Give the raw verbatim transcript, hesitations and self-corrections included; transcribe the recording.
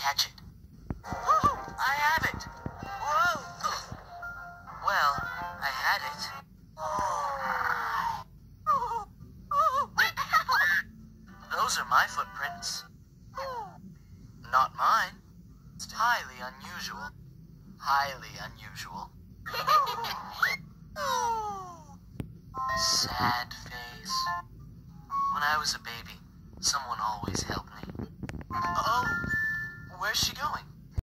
catch it. I have it! Whoa! Well, I had it. Those are my footprints. Not mine. It's highly unusual. Highly unusual. Sad face. When I was a baby, someone always helped me. Oh, where's she going?